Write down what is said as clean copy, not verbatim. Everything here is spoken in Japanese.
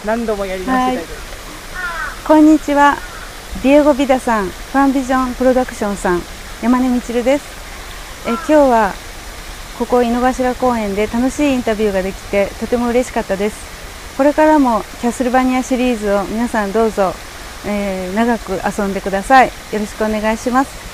何度もやり直してたいです。 こんにちは。ディエゴ・ビダさん、ファンビジョンプロダクションさん、山根みちるです。今日はここ井の頭公園で楽しいインタビューができてとても嬉しかったです。これからもキャスルバニアシリーズを皆さんどうぞ、長く遊んでください。よろしくお願いします。